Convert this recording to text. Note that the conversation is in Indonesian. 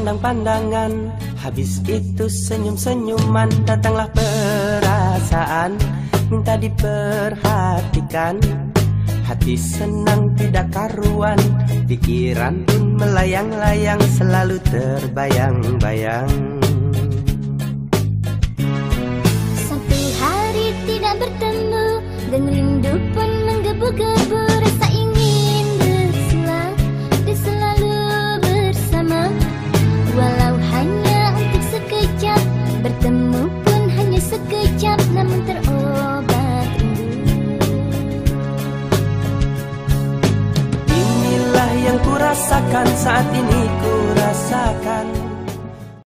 pandang pandangan, habis itu senyum-senyuman. Datanglah perasaan, minta diperhatikan. Hati senang tidak karuan, pikiran pun melayang-layang, selalu terbayang-bayang. Satu hari tidak bertemu, dan rindu pun menggebu-gebu. Rasa ingin selalu bersama, walau hanya untuk sekejap. Bertemu pun hanya sekejap, namun terobat rindu. Inilah yang ku rasakan, saat ini ku rasakan.